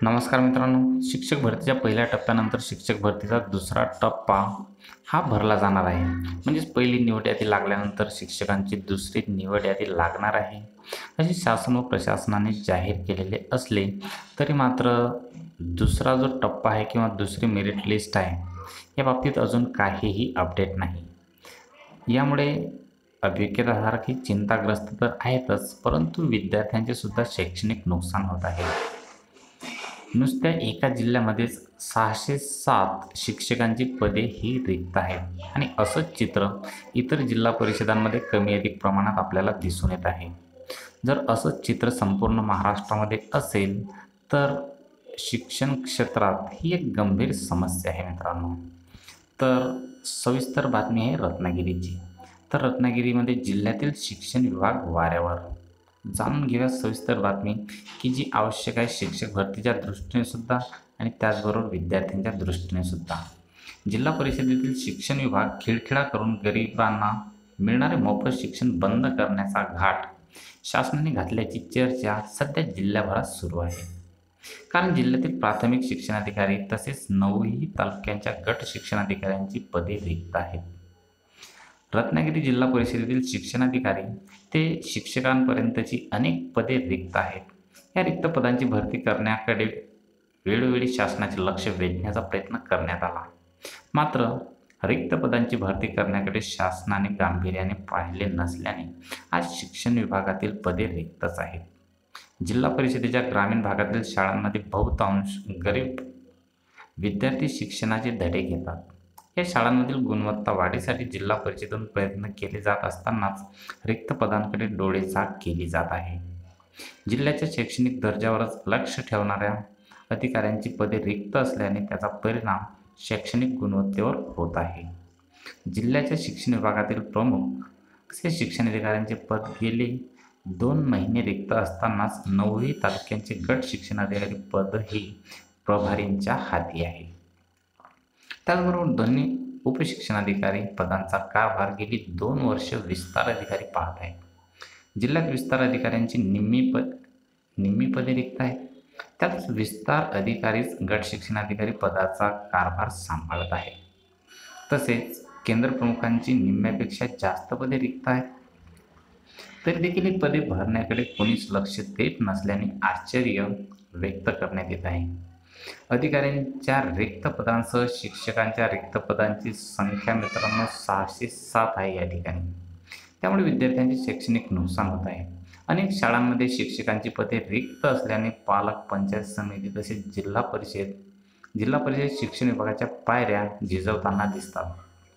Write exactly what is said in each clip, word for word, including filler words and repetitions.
नमस्कार मित्रांनो, शिक्षक भरतीच्या पहिल्या टप्प्यानंतर शिक्षक भरतीचा दुसरा टप्पा हा भरला जाणार आहे. म्हणजेच पहिली निवड यादी लागल्यानंतर शिक्षकांची दुसरी निवड यादी लागणार आहे, असे शासन व प्रशासनाने जाहीर केलेले असले तरी मात्र दुसरा जो टप्पा आहे किंवा दुसरी मेरिट लिस्ट आहे, या बाबतीत अजून काहीही अपडेट नाही. यामुळे अभियोग्यताधारक ही चिंताग्रस्त तर आहेतच, परंतु विद्यार्थ्यांचे सुद्धा शैक्षणिक नुकसान होत आहे. नुसत्या एका जिल्ह्यामध्येच सहाशे सात शिक्षकांची पदे ही रिक्त आहेत आणि असंच चित्र इतर जिल्हा परिषदांमध्ये कमी अधिक प्रमाणात आपल्याला दिसून येत आहे. जर असंच चित्र संपूर्ण महाराष्ट्रामध्ये असेल तर शिक्षण क्षेत्रात ही एक गंभीर समस्या आहे मित्रांनो. तर सविस्तर बातमी आहे रत्नागिरीची. तर रत्नागिरीमध्ये जिल्ह्यातील शिक्षण विभाग वाऱ्यावर. जाणून घेऊया सविस्तर बातमी की जी आवश्यक आहे शिक्षक भरतीच्या दृष्टीने सुद्धा आणि त्याचबरोबर विद्यार्थ्यांच्या दृष्टीने सुद्धा. जिल्हा परिषदेतील शिक्षण विभाग खिळखिळा करून गरिबांना मिळणारे मोफत शिक्षण बंद करण्याचा घाट शासनाने घातल्याची चर्चा सध्या जिल्ह्याभरात सुरू आहे. कारण जिल्ह्यातील प्राथमिक शिक्षणाधिकारी तसेच नऊही तालुक्यांच्या गट शिक्षणाधिकाऱ्यांची पदे रिक्त आहेत. रत्नागिरी जिल्हा परिषदेतील शिक्षणाधिकारी ते शिक्षकांपर्यंतची अनेक पदे रिक्त आहेत. या रिक्त पदांची भरती करण्याकडे वेळोवेळी शासनाचे लक्ष वेधण्याचा प्रयत्न करण्यात आला. मात्र रिक्त पदांची भरती करण्याकडे शासनाने गांभीर्याने पाहिले नसल्याने आज शिक्षण विभागातील पदे रिक्तच आहेत. जिल्हा परिषदेच्या ग्रामीण भागातील शाळांमध्ये बहुतांश गरीब विद्यार्थी शिक्षणाचे धडे घेतात. या शाळांमधील गुणवत्ता वाढीसाठी जिल्हा परिषदेतून प्रयत्न केले जात असतानाच रिक्त पदांकडे डोळेझाक केली जात आहे. जिल्ह्याच्या शैक्षणिक दर्जावरच लक्ष ठेवणाऱ्या अधिकाऱ्यांची पदे रिक्त असल्याने त्याचा परिणाम शैक्षणिक गुणवत्तेवर होत आहे. जिल्ह्याच्या शिक्षण विभागातील प्रमुख असे शिक्षणाधिकाऱ्यांचे पद गेले दोन महिने रिक्त असतानाच नऊही तालुक्यांचे गट शिक्षणाधिकारी पदही प्रभारींच्या हाती आहे. त्याचबरोबर दोन्ही उपशिक्षणाधिकारी पदांचा कारभार गेली दोन वर्ष विस्तार अधिकारी पाहत आहेत. जिल्ह्यात विस्तार अधिकाऱ्यांची निम्मी पद निम्मी पदे रिक्त आहेत. त्यातच विस्तार अधिकारीच गट शिक्षणाधिकारी पदाचा कारभार सांभाळत आहे. तसेच केंद्रप्रमुखांची निम्म्यापेक्षा जास्त पदे रिक्त आहेत. तरी देखील ही पदे भरण्याकडे कोणीच लक्ष देत नसल्याने आश्चर्य व्यक्त करण्यात येत आहे. अधिकाऱ्यांच्या रिक्त पदांसह शिक्षकांच्या रिक्त पदांची संख्या मित्रांनो सहाशे सात आहे या ठिकाणी. त्यामुळे विद्यार्थ्यांचे शैक्षणिक नुकसान होत आहे. अनेक शाळांमध्ये शिक्षकांची पदे रिक्त असल्याने पालक, पंचायत समिती तसेच जिल्हा परिषद जिल्हा परिषद शिक्षण विभागाच्या पायऱ्या झिजवताना दिसतात.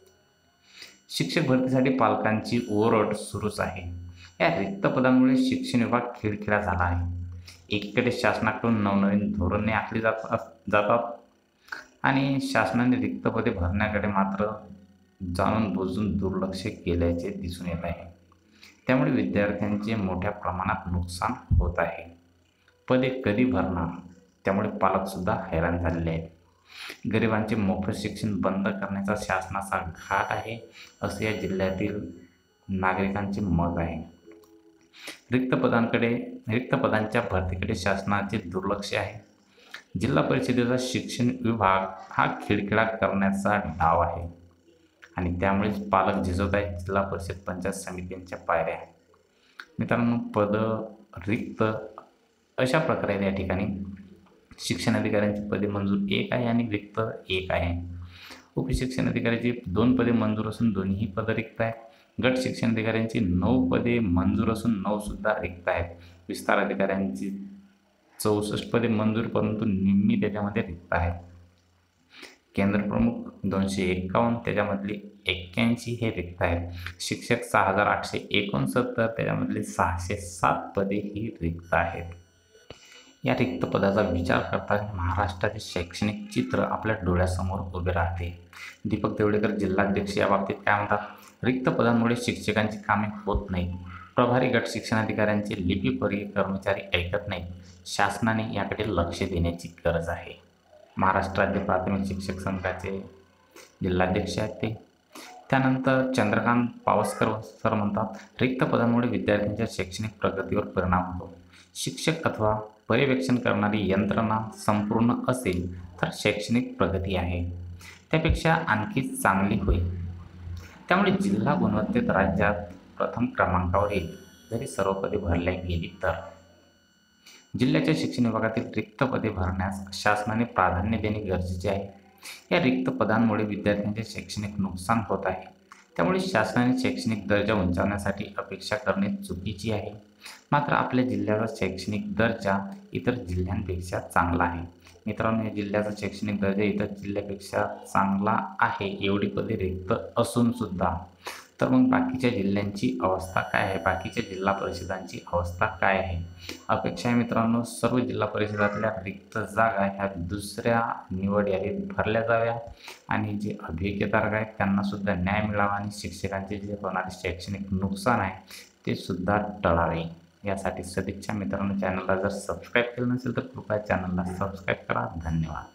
शिक्षक भरतीसाठी पालकांची ओरड सुरूच आहे. या रिक्त पदांमुळे शिक्षण विभाग खिळखिळा झाला आहे. एकीकडे शासनाकडून नवनवीन धोरणे आखली जात जातात आणि शासनाने रिक्त पदे भरण्याकडे मात्र जाणून बुजून दुर्लक्ष केल्याचे दिसून येत आहे. त्यामुळे विद्यार्थ्यांचे मोठ्या प्रमाणात नुकसान होत आहे. पदे कधी भरणार, त्यामुळे पालकसुद्धा हैराण झालेले आहेत. गरिबांचे मोफत शिक्षण बंद करण्याचा शासनाचा घाट आहे असे या जिल्ह्यातील नागरिकांचे मत आहे. रिक्त पदांकडे रिक्त पदांच्या भरतीकडे शासनाचे दुर्लक्ष आहे. जिल्हा परिषदेचा शिक्षण विभाग हा खिळखिळा करण्याचा डाव आहे आणि त्यामुळेच पालक झिजवत आहेत जिल्हा परिषद पंचायत समित्यांच्या पायऱ्या. मित्रांनो, पद रिक्त अशा प्रकारे या ठिकाणी शिक्षणाधिकाऱ्यांची पदे मंजूर एक आहे आणि रिक्त एक आहे. उपशिक्षणाधिकाऱ्याची दोन पदे मंजूर असून दोन्ही पदं रिक्त आहेत. गट शिक्षणाधिकाऱ्यांची नऊ पदे मंजूर असून नऊ सुद्धा रिक्त आहेत. विस्तार अधिकाऱ्यांची चौसष्ट पदे मंजूर परंतु निम्मी त्याच्यामध्ये रिक्त आहेत. केंद्रप्रमुख दोनशे एक्कावन्न त्याच्यामधली एक्क्याऐंशी हे रिक्त आहेत. शिक्षक सहा हजार आठशे एकोणसत्तर त्याच्यामधले सहाशे सात पदे ही रिक्त आहेत. या रिक्त पदाचा विचार करताना महाराष्ट्राचे शैक्षणिक चित्र आपल्या डोळ्यासमोर उभे राहते. दीपक देवडेकर जिल्हाध्यक्ष या बाबतीत काय म्हणतात? रिक्त पदांमुळे शिक्षकांची कामे होत नाहीत. प्रभारी गट शिक्षणाधिकाऱ्यांचे लिपिवर्गीय कर्मचारी ऐकत नाहीत. शासनाने याकडे लक्ष देण्याची गरज आहे. महाराष्ट्र राज्य प्राथमिक शिक्षक संघाचे जिल्हाध्यक्ष आहेत ते. त्यानंतर चंद्रकांत पावसकर सर म्हणतात, रिक्त पदांमुळे विद्यार्थ्यांच्या शैक्षणिक प्रगतीवर परिणाम होतो. शिक्षक अथवा पर्यवेक्षण करणारी यंत्रणा संपूर्ण असेल तर शैक्षणिक प्रगती आहे त्यापेक्षा आणखी चांगली होईल. त्यामुळे जिल्हा गुणवत्तेत राज्यात प्रथम क्रमांकावर येईल जरी सर्व पदे भरल्या गेली तर. जिल्ह्याच्या शिक्षण विभागातील रिक्त पदे भरण्यास शासनाने प्राधान्य देणे गरजेचे आहे. या रिक्त पदांमुळे विद्यार्थ्यांचे शैक्षणिक नुकसान होत आहे. त्यामुळे शासनाने शैक्षणिक दर्जा उंचावण्यासाठी अपेक्षा करणे चुकीची आहे. मात्र आपल्या जिल्ह्याचा शैक्षणिक दर्जा इतर जिल्ह्यांपेक्षा चांगला आहे. मित्रांनो, या जिल्ह्याचा शैक्षणिक दर्जा इतर जिल्ह्यापेक्षा चांगला आहे एवढी पदे रिक्त असून सुद्धा तर मग बाकीच्या जिल्ह्यांची अवस्था काय आहे, बाकीच्या जिल्हा परिषदांची अवस्था काय आहे? अपेक्षा आहे मित्रांनो, सर्व जिल्हा परिषदातल्या रिक्त जागा ह्या दुसऱ्या निवड यादीत भरल्या जाव्या आणि जे अभियोग्यतार्ह आहेत त्यांनासुद्धा न्याय मिळावा आणि शिक्षकांचे जे होणारे शैक्षणिक नुकसान आहे ते सुद्धा टळावे. यासाठी सदिच्छा मित्रांनो. चॅनलला जर सबस्क्राईब केलं नसेल तर कृपया चॅनलला सबस्क्राईब करा. धन्यवाद.